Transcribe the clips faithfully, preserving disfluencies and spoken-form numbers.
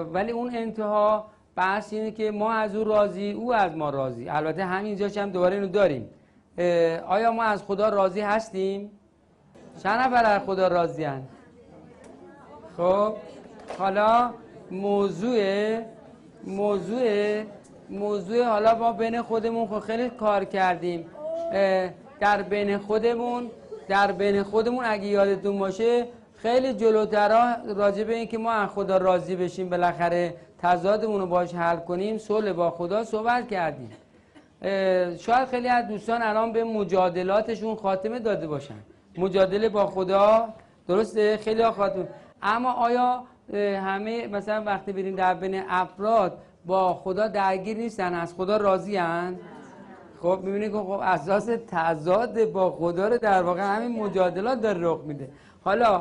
ولی اون انتها بحث اینه که ما از او راضی، او از ما راضی. البته همینجاش هم دوباره اینو داریم، آیا ما از خدا راضی هستیم؟ چند نفر از خدا راضی هستند؟ خب حالا موضوع موضوع موضوع حالا ما بین خودمون خب خیلی کار کردیم. در بین خودمون در بین خودمون اگه یادتون باشه خیلی جلوترها راجع به این که ما از خدا راضی بشیم، بالاخره تضادمون رو باش حل کنیم، صلح با خدا صحبت کردیم. شاید خیلی از دوستان الان به مجادلاتشون خاتمه داده باشن، مجادله با خدا، درسته؟ خیلی ها خاتمه. اما آیا همه مثلا وقتی بریم در بین افراد با خدا درگیر نیستن، از خدا راضی هن؟ خب میبینید که خب اساس تضاد با خدا رو در واقع همین مجادلات داره رخ میده. حالا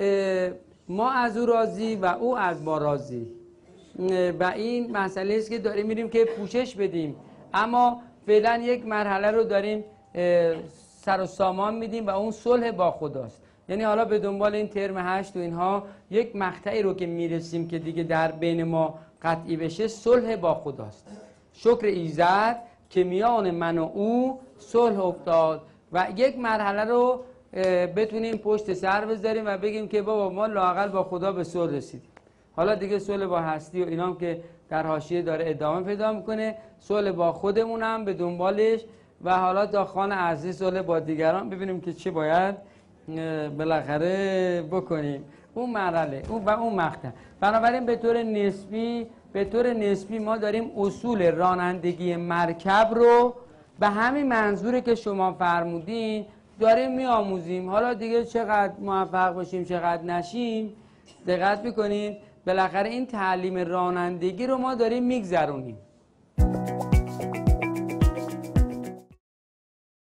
ما از او راضی و او از ما راضی و این مسئله است که داریم میریم که پوشش بدیم، اما فعلا یک مرحله رو داریم سر و سامان میدیم و اون صلح با خداست. یعنی حالا به دنبال این ترم هشت و اینها یک مقطعی رو که میرسیم که دیگه در بین ما قطعی بشه، صلح با خداست. شکر ایزد که میان من و او صلح افتاد و یک مرحله رو بتونیم پشت سر بذاریم و بگیم که بابا ما لااقل با خدا به صلح رسیدیم. حالا دیگه صلح با هستی و اینام که در حاشیه داره ادامه پیدا میکنه، صلح با خودمون هم به دنبالش و حالا تا خوان عزیز صلح با دیگران، ببینیم که چه باید بالاخره بکنیم. اون مرحله اون و اون مقطع. بنابراین به طور نسبی به طور نسبی ما داریم اصول رانندگی مرکب رو به همین منظوره که شما فرمودین داریم میآموزیم. حالا دیگه چقدر موفق باشیم چقدر نشیم، دقت میکنید بالاخره این تعلیم رانندگی رو ما داریم میگذرونیم.